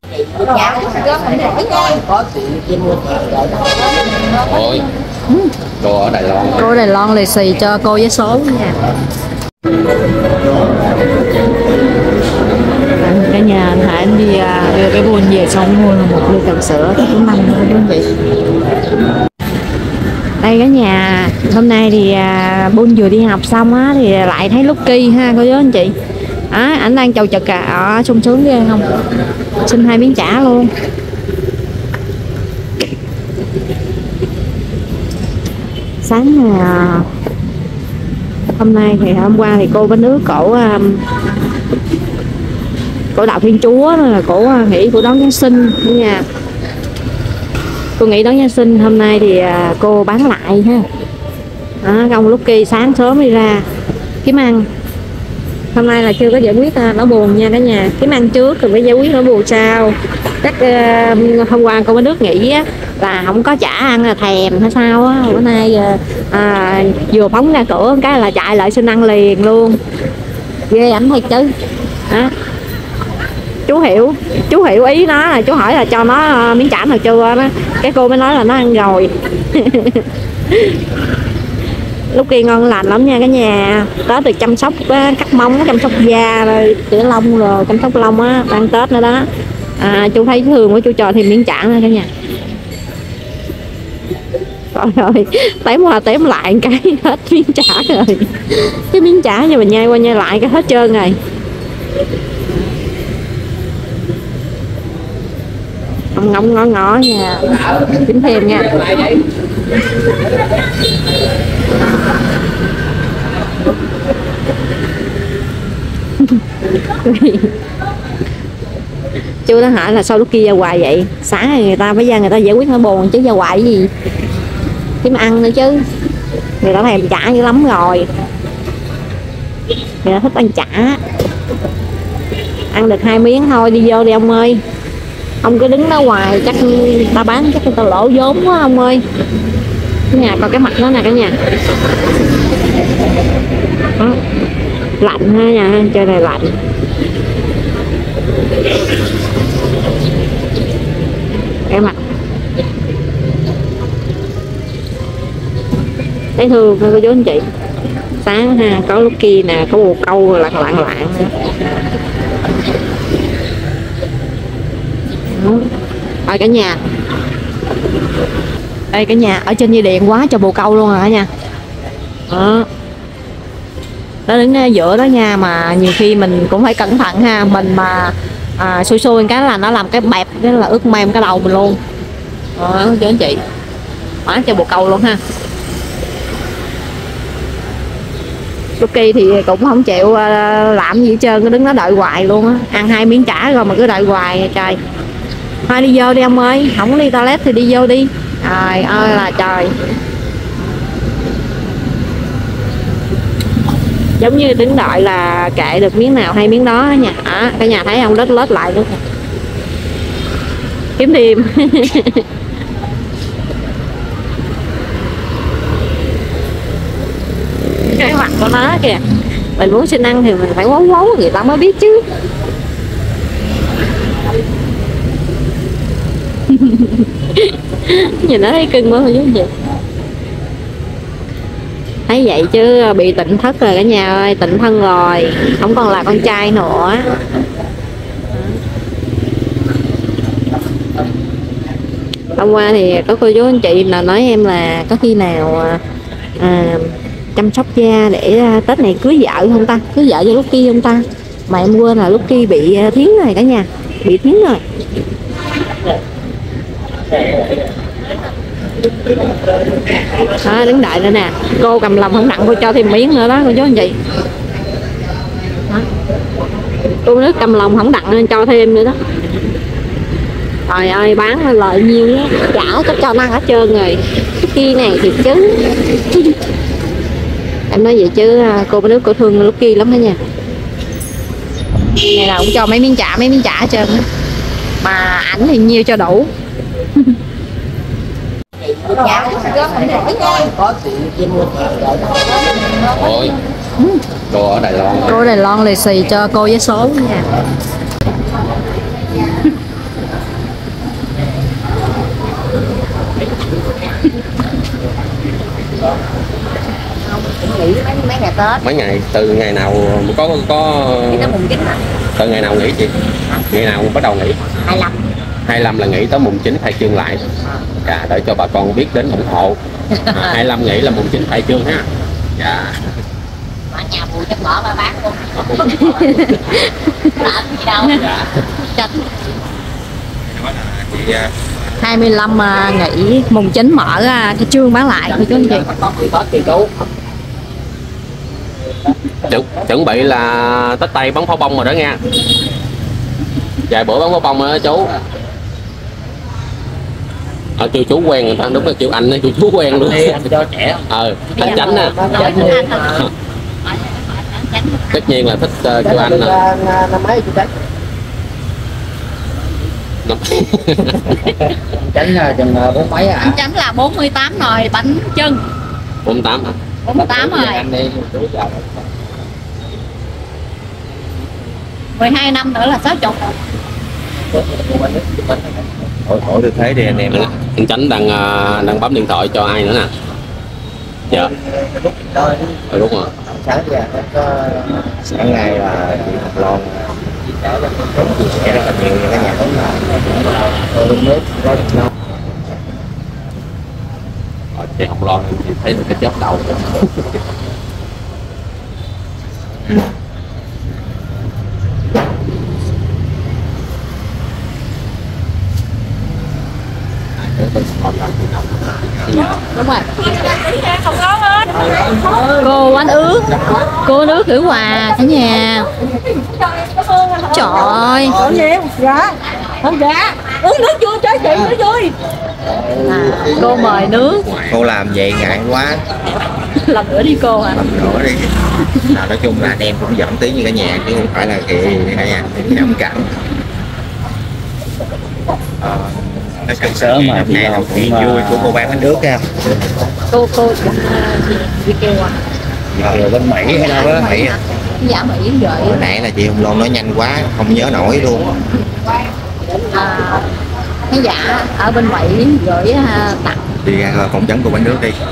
Dạ, có chị kim mua thôi. Đồ ở Đài Loan. Cô Đài Loan lì xì cho cô vé số nha. Cả nhà anh đi đưa cái buôn về xong mua một ly trà sữa cái cũng măng thôi quý vị. Đây cả nhà, hôm nay thì buôn vừa đi học xong á thì lại thấy Lucky ha cô chú anh chị. Ảnh đang chầu chực sung sướng ghê không? Xin 2 miếng chả luôn. Sáng hôm nay thì hôm qua thì cô bên nước cổ đạo Thiên Chúa nên là cổ nghĩ cổ đón Giáng sinh nha. Cô nghĩ đón Giáng sinh hôm nay thì cô bán lại ha. Ông Lucky sáng sớm đi ra kiếm ăn. Hôm nay là chưa có giải quyết nỗi buồn nha cả nhà, kiếm ăn trước rồi mới giải quyết nỗi buồn sau. Chắc hôm qua cô bên nước nghĩ là không có chả ăn là thèm hay sao á, bữa nay vừa phóng ra cửa cái là chạy lại xin ăn liền luôn, ghê ảnh thiệt chứ. Chú hiểu ý nó, là chú hỏi là cho nó miếng chả nào chưa đó, cái cô mới nói là nó ăn rồi. Lúc kia ngon lành lắm nha cả nhà. Tết được chăm sóc cắt móng, chăm sóc da rồi tỉa lông rồi chăm sóc lông á, đang Tết nữa đó. Chú thấy thương của chú cho thêm miếng chả nữa cả nhà. Rồi tém qua tém lại cái hết miếng chả rồi. Cái miếng chả như mình nhai qua nhai lại cái hết trơn rồi. Ngóng ngó ngó nha, tính thêm nha. Chú nó hỏi là sao lúc kia ra hoài vậy, sáng người ta phải ra người ta giải quyết nỗi buồn chứ ra hoài cái gì, kiếm ăn nữa chứ. Người ta thèm chả dữ lắm rồi, người ta thích ăn chả. Ăn được 2 miếng thôi đi vô đi ông ơi, ông cứ đứng đó hoài chắc ta bán chắc người ta lỗ vốn quá ông ơi. Cái nhà coi cái mặt nó nè cả nhà. Lạnh ha nhà, trời này lạnh. Cái mặt thấy thương cô chú anh chị. Sáng ha, có lúc kia nè, có bồ câu lạng nữa. Rồi cả nhà, đây cả nhà, ở trên dây điện quá cho bồ câu luôn rồi cả nhà. Nó đứng giữa đó nha, mà nhiều khi mình cũng phải cẩn thận ha, mình mà xui xui cái là nó làm cái bẹp, cái là ướt mem cái đầu mình luôn. Cho anh chị quá cho bồ câu luôn ha. Lucky thì cũng không chịu làm gì hết trơn, cứ đứng đó đợi hoài luôn á. Ăn 2 miếng chả rồi mà cứ đợi hoài trời. Thôi đi vô đi ông ơi, không có đi toilet thì đi vô đi. Trời ơi là trời. Giống như đứng đợi là kệ được miếng nào hay miếng đó nha. Cả nhà thấy không, lết lết lại nữa. Kiếm thêm. Cái mặt của nó kìa. Mình muốn xin ăn thì mình phải quấu quấu người ta mới biết chứ. Nhìn nó thấy cưng quá chứ gì. Thấy vậy chứ bị tịnh thất rồi cả nhà ơi, tịnh thân rồi, không còn là con trai nữa. Hôm qua thì có cô chú anh chị là nói em là có khi nào chăm sóc da để Tết này cưới vợ không ta, cưới vợ cho Lucky không ta, mà em quên là Lucky bị thiến rồi cả nhà, bị thiến rồi. Đứng đợi nữa nè, cô cầm lòng không nặng cô cho thêm miếng nữa đó cô chú anh chị. Cô nước cầm lòng không đặng nên cho thêm nữa đó. Trời ơi bán lợi nhiêu đó, chả có cho nó ăn hết trơn rồi. Cái kia này thì chứ em nói vậy chứ cô nước cô thương Lucky lắm đó nha. Ngày nào cũng cho mấy miếng chả hết trơn đó. Mà ảnh thì nhiêu cho đủ. Dạ, có chị kim mua thôi. Đồ ở Đài Loan. Cô Đài Loan lì xì cho cô vé số nha. Tết. Mấy ngày, từ ngày nào có Nghỉ tới mùng 9 hả? từ ngày nào nghỉ chị? Ngày nào bắt đầu nghỉ? 25. 25 là nghỉ tới mùng 9 khai trương lại. Dạ, để cho bà con biết đến ủng hộ. 25 nghỉ là mùng 9 khai trương ha. Dạ. Ở nhà bùi chắc bỏ ba bán luôn. Làm gì đâu. Dạ. Chật. Chị 25 nghỉ, mùng 9 mở cái chương bán lại thôi chú anh chị. chuẩn bị là Tết Tây bắn pháo bông rồi đó nha. Vài bữa bắn pháo bông rồi đó chú. Kêu chú quen người ta, đúng là kêu anh kêu chú quen luôn. Cho trẻ. Anh Chánh nè. Tất nhiên là thích kêu anh nè. Năm mấy chú Chánh? Chánh là chừng 4 mấy à? Anh Chánh là 48 rồi, bánh chân. 48 hả? 48 rồi. Anh đi chú chào. 12 năm nữa là 60. Hỏi được thấy đi anh em. Anh Chánh đang bấm điện thoại cho ai nữa nè. Dạ. Đúng rồi. Sáng ra có sáng ngày là chị Học Loan chia sẻ rất là nhiều những cái nhà tốn là nước có ngon. Chị Hồng Loan thì thấy được cái chớp đầu. Đúng rồi. Cô bánh ướt, cô nước gửi quà cả nhà. Trời ơi. Dạ. Không dạ. Uống nước vui cho chị nó vui. Cô mời nước. Cô làm vậy ngại quá. Lần nữa đi cô à. Làm nữa đi. Nói chung là anh em cũng giỡn tí như cả nhà chứ không phải là kỳ cả nhà nhầm cảnh. Nó sáng sớm mà hôm nay là chuyện vui của cô bán bánh nước nha. Cô đi kêu à. Rồi bên Mỹ hay đâu đó Mỹ à? Dạ Mỹ gửi. Hồi nãy là chị Hồng Loan nói nhanh quá không nhớ nổi luôn. Khán giả ở bên Mỹ gửi tặng. Đi ra phỏng vấn cô bánh nước đi.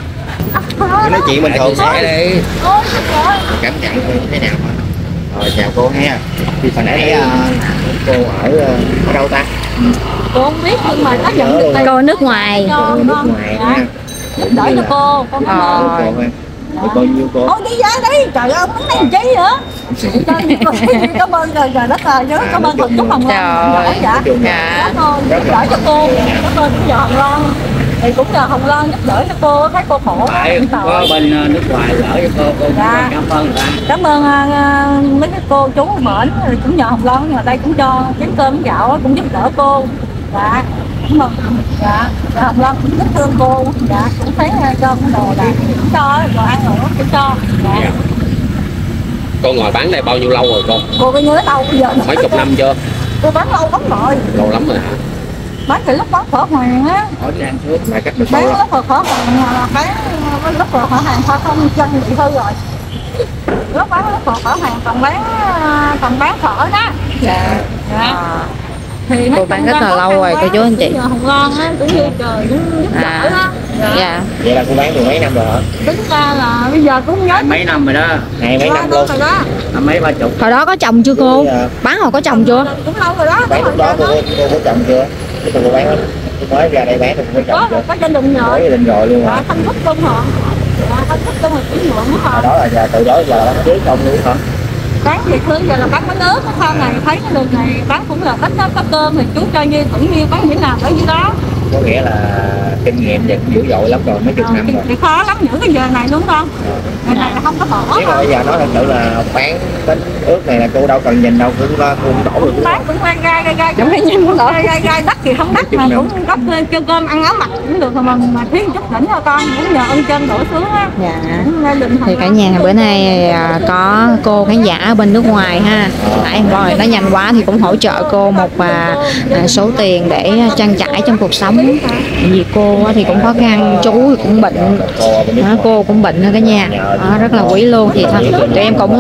Cứ nói chuyện bình thường sẽ đi. Cảm nhận thế nào mà. Rồi chào cô ha. Hồi nãy cô ở đâu ta? Cô không biết nhưng mà nó nhận được Cô ở nước ngoài. Nước ngoài ha. giúp đỡ cho cô. Con cảm ơn. Bao nhiêu cô? Thôi đi ra đi, trời ơi, muốn làm chi nữa. Cảm ơn rồi đất rồi, nhớ cảm ơn Phật chúc Hồng Loan. Dạ. Cảm ơn giúp đỡ cho cô. Cảm ơn cũng nhờ Hồng Loan. Thì cũng nhờ Hồng Loan giúp đỡ cho cô, thấy cô khổ. Có bên nước ngoài lỡ cho cô dạ. Cảm ơn bạn. Cảm ơn mấy cái cô chú mệnh cũng nhờ Hồng Loan, nhưng mà đây cũng cho chén cơm gạo cũng giúp đỡ cô. Dạ. Cảm ơn. Dạ. Hồng Loan cũng rất thương cô. Dạ. Cũng thấy cho cái đồ là cũng cho, đồ ăn nữa cũng cho. Dạ. Cô ngồi bán đây bao nhiêu lâu rồi con? Cô có nhớ đâu bây giờ? Mấy chục năm chưa? Cô bán lâu lắm rồi. Lâu lắm rồi hả? Bán từ lúc bán phở hoàng á. Hỏi đi ăn trước mà cách được Bán bao lâu? lúc phở hoàng là bán lúc phở hoàng thôi không chân bị hư rồi. Lúc phở hoàng còn bán phở đó. Dạ. Dạ. Thì Cô bán rất là lâu rồi cô chú anh chị. Hồng Loan á, cũng như trời cũng giúp đỡ đó. Dạ. Vậy là cô bán được mấy năm rồi hả? Tính ra là bây giờ cũng nhớ Mấy năm rồi đó. Hai mấy năm luôn. rồi đó. Mấy ba chục. Hồi đó có chồng chưa cô? Bán hồi có chồng chưa? Cũng lâu rồi đó. Bán lúc đó cô có chồng chưa? Cô bán cô mới ra đây bán được cô chồng chưa? Có gia đình Có rồi. gia đình rồi luôn hả? Thanh Phúc luôn hả? Thanh Phúc luôn rồi cũng nhuận hả? Đó là giờ từ đó giờ bán trước không luôn hả? Bán việc thương giờ là bán bánh ướt, sau này thấy cái đường này bán cũng là ít đó, có cơm thì chú cho như cũng như bán miễn nào ở dưới đó. Có nghĩa là kinh nghiệm vậy cũng dữ dội lắm rồi, mấy chục năm rồi. Thì khó lắm những cái giờ này đúng không? Ngày này là không có bỏ. Nếu mà bây giờ nói thật sự là bán bánh ướt này là cô đâu cần nhìn đâu, cũng lo cũng đổ được. Bán cũng gai gai đất thì không đất mà cũng đất cho cơm ăn áo mặc cũng được mà thiếu chút đỉnh cho con cũng nhờ ơn chân đổ xuống á. Dạ. Thì cả nhà bữa nay có cô khán giả ở bên nước ngoài ha. Nãy em coi nó nhanh quá thì cũng hỗ trợ cô một số tiền để trang trải trong cuộc sống. Vì cô thì cũng khó khăn, chú thì cũng bệnh, cô cũng bệnh nữa cả nhà, rất là quý luôn. Thì thôi tụi em cũng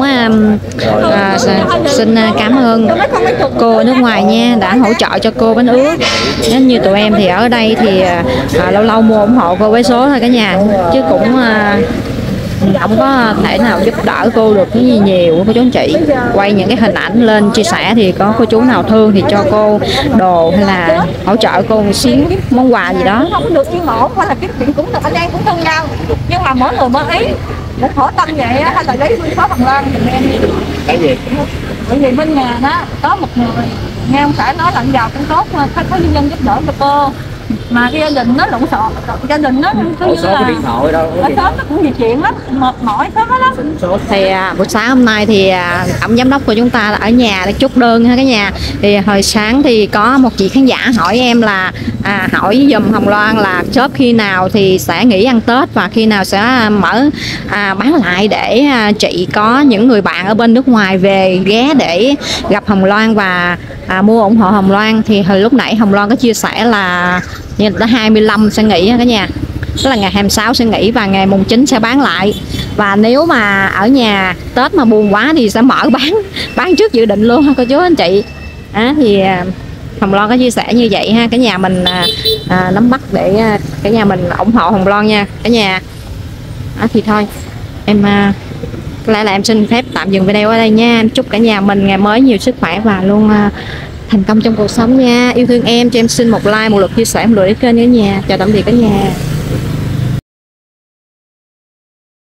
xin cảm ơn cô ở nước ngoài nha, đã hỗ trợ cho cô bánh ướt. Nếu như tụi em thì ở đây thì lâu lâu mua ủng hộ cô với số thôi cả nhà, chứ cũng không có thể nào giúp đỡ cô được cái gì nhiều cô chú anh chị. Quay những cái hình ảnh lên chia sẻ thì có cô chú nào thương thì cho cô đồ hay là hỗ trợ cô một xíu món quà gì đó. Không được yên ổn hay là cái chuyện cũng được, anh em cũng thương nhau, nhưng mà mỗi người mỗi ý. Để khổ tâm vậy á, hay là lấy phương pháp Hồng Loan thì em Cái gì? bởi vì bên nhà đó có một người nghe ông xã nói là giàu cũng tốt mà có nhân dân giúp đỡ cho cô, mà cái gia đình nó lộn xộn, gia đình nó cứ như là điện thoại đâu ở xóm nó cũng nhiều chuyện lắm, mệt mỏi sớm lắm. Thì buổi sáng hôm nay thì tổng giám đốc của chúng ta là ở nhà để chốt đơn ha cả nhà. Thì hồi sáng thì có một chị khán giả hỏi em là hỏi giùm Hồng Loan là shop khi nào thì sẽ nghỉ ăn Tết và khi nào sẽ mở bán lại để chị có những người bạn ở bên nước ngoài về ghé để gặp Hồng Loan và mua ủng hộ Hồng Loan. Thì hồi lúc nãy Hồng Loan có chia sẻ là như tới 25 sẽ nghỉ cả nhà, tức là ngày 26 sẽ nghỉ và ngày mùng 9 sẽ bán lại. Và nếu mà ở nhà Tết mà buồn quá thì sẽ mở bán trước dự định luôn cô chú anh chị. Thì Hồng Loan có chia sẻ như vậy ha cả nhà, mình nắm bắt để cả nhà mình ủng hộ Hồng Loan nha cả nhà. Thì thôi em có lẽ là em xin phép tạm dừng video ở đây nha. Em chúc cả nhà mình ngày mới nhiều sức khỏe và luôn thành công trong cuộc sống nha. Yêu thương em cho em xin một like, một lượt chia sẻ, một lượt đến kênh cả nhà. Chào tạm biệt cả nhà.